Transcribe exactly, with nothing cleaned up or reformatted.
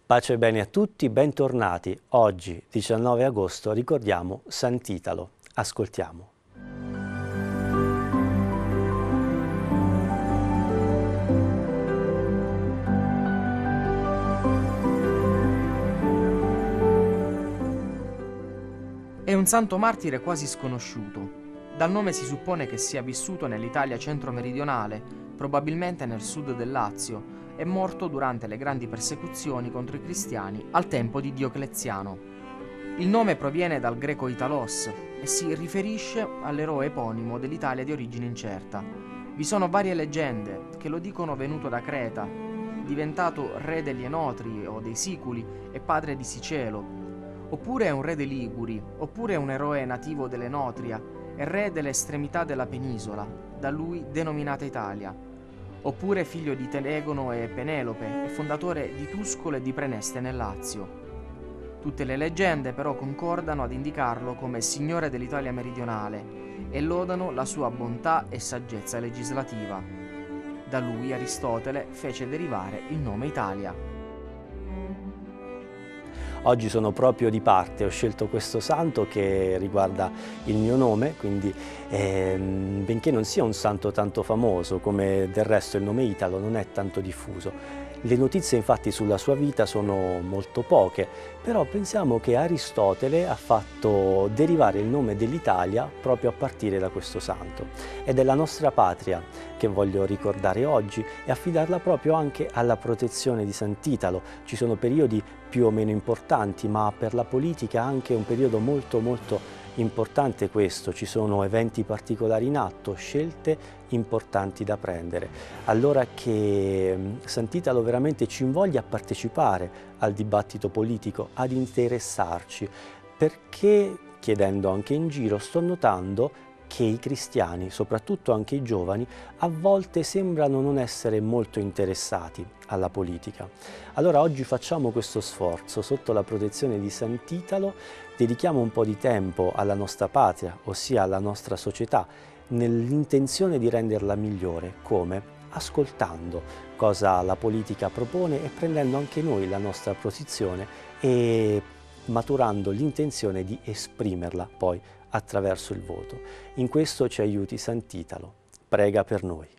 Pace e bene a tutti, bentornati. Oggi, diciannove agosto, ricordiamo Sant'Italo. Ascoltiamo. È un santo martire quasi sconosciuto. Dal nome si suppone che sia vissuto nell'Italia centro-meridionale, probabilmente nel sud del Lazio, è morto durante le grandi persecuzioni contro i cristiani al tempo di Diocleziano. Il nome proviene dal greco Italos e si riferisce all'eroe eponimo dell'Italia di origine incerta. Vi sono varie leggende che lo dicono venuto da Creta, diventato re degli Enotri o dei Siculi e padre di Sicelo, oppure è un re dei Liguri, oppure è un eroe nativo dell'Enotria e re delle estremità della penisola, da lui denominata Italia, oppure figlio di Telegono e Penelope e fondatore di Tuscolo e di Preneste nel Lazio. Tutte le leggende però concordano ad indicarlo come signore dell'Italia meridionale e lodano la sua bontà e saggezza legislativa. Da lui Aristotele fece derivare il nome Italia. Oggi sono proprio di parte, ho scelto questo santo che riguarda il mio nome, quindi ehm, benché non sia un santo tanto famoso, come del resto il nome Italo non è tanto diffuso. Le notizie infatti sulla sua vita sono molto poche, però pensiamo che Aristotele ha fatto derivare il nome dell'Italia proprio a partire da questo santo. Ed è la nostra patria che voglio ricordare oggi e affidarla proprio anche alla protezione di Sant'Italo. Ci sono periodi più o meno importanti, ma per la politica anche un periodo molto molto importante questo, ci sono eventi particolari in atto, scelte importanti da prendere. Allora che Sant'Italo veramente ci invoglia a partecipare al dibattito politico, ad interessarci, perché chiedendo anche in giro sto notando che i cristiani, soprattutto anche i giovani, a volte sembrano non essere molto interessati alla politica. Allora oggi facciamo questo sforzo, sotto la protezione di Sant'Italo, dedichiamo un po' di tempo alla nostra patria, ossia alla nostra società, nell'intenzione di renderla migliore. Come? Ascoltando cosa la politica propone e prendendo anche noi la nostra posizione e maturando l'intenzione di esprimerla poi attraverso il voto. In questo ci aiuti Sant'Italo. Prega per noi.